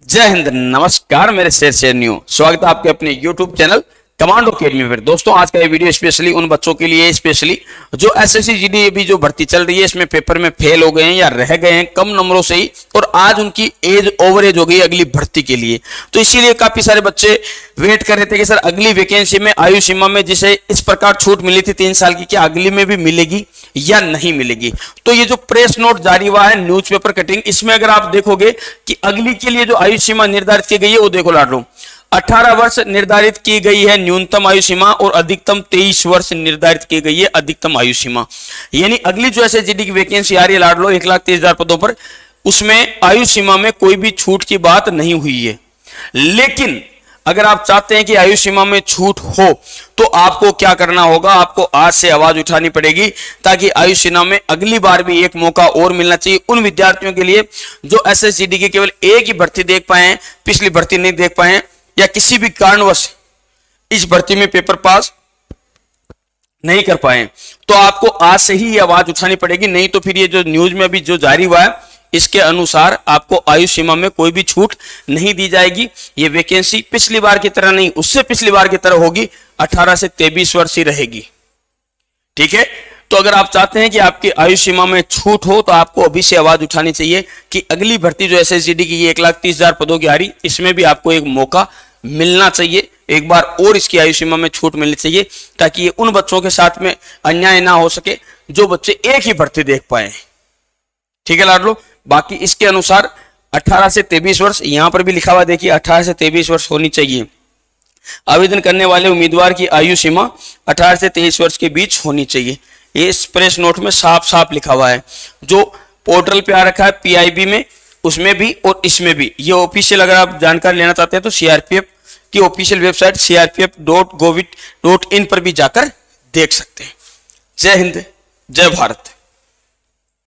जय हिंद, नमस्कार मेरे शेर न्यू स्वागत है आपके अपने YouTube चैनल कमांडो अकेडमी पर। दोस्तों आज का ये वीडियो स्पेशली उन बच्चों के लिए स्पेशली जो एसएससी जीडी अभी जो भर्ती चल रही है इसमें पेपर में फेल हो गए हैं या रह गए हैं कम नंबरों से ही, और आज उनकी एज ओवर एज हो गई अगली भर्ती के लिए। तो इसीलिए काफी सारे बच्चे वेट कर रहे थे कि सर अगली वैकेंसी में आयु सीमा में जिसे इस प्रकार छूट मिली थी 3 साल की, क्या अगली में भी मिलेगी या नहीं मिलेगी। तो ये जो प्रेस नोट जारी हुआ है न्यूज़पेपर कटिंग, इसमें अगर आप देखोगे कि अगली के लिए जो आयु सीमा निर्धारित की गई है वो देखो लाडलो, 18 वर्ष निर्धारित की गई है न्यूनतम आयु सीमा और अधिकतम 23 वर्ष निर्धारित की गई है अधिकतम आयु सीमा। यानी अगली जो एसएसजीडी की वैकेंसी आ रही है लाडलो 1,23,000 पदों पर, उसमें आयु सीमा में कोई भी छूट की बात नहीं हुई है। लेकिन अगर आप चाहते हैं कि आयु सीमा में छूट हो तो आपको क्या करना होगा, आपको आज से आवाज उठानी पड़ेगी ताकि आयु सीमा में अगली बार भी एक मौका और मिलना चाहिए उन विद्यार्थियों के लिए जो एसएसजीडी की केवल एक ही भर्ती देख पाए हैं, पिछली भर्ती नहीं देख पाए हैं, या किसी भी कारणवश इस भर्ती में पेपर पास नहीं कर पाए। तो आपको आज से ही आवाज उठानी पड़ेगी, नहीं तो फिर ये जो न्यूज में अभी जो जारी हुआ है इसके अनुसार आपको आयु सीमा में कोई भी छूट नहीं दी जाएगी। ये वैकेंसी पिछली बार की तरह नहीं, उससे पिछली बार की तरह होगी, 18 से 23 वर्ष ही रहेगी। ठीक है, तो अगर आप चाहते हैं कि आपकी आयु सीमा में छूट हो तो आपको अभी से आवाज उठानी चाहिए कि अगली भर्ती जो एसएसजीडी की 1,30,000 पदों की आ रही, इसमें भी आपको एक मौका मिलना चाहिए, एक बार और इसकी आयु सीमा में छूट मिलनी चाहिए ताकि ये उन बच्चों के साथ में अन्याय ना हो सके जो बच्चे एक ही भर्ती देख पाए। ठीक है लाडलो, बाकी इसके अनुसार 18 से 23 वर्ष यहां पर भी लिखा हुआ देखिए, 18 से 23 वर्ष होनी चाहिए। आवेदन करने वाले उम्मीदवार की आयु सीमा 18 से 23 वर्ष के बीच होनी चाहिए। ये इस प्रेस नोट में साफ साफ लिखा हुआ है, जो पोर्टल पे आ रखा है पीआईबी में, उसमें भी और इसमें भी। ये ऑफिशियल अगर आप जानकारी लेना चाहते हैं तो सीआरपीएफ की ऑफिशियल वेबसाइट crpf.gov.in पर भी जाकर देख सकते हैं। जय हिंद, जय भारत।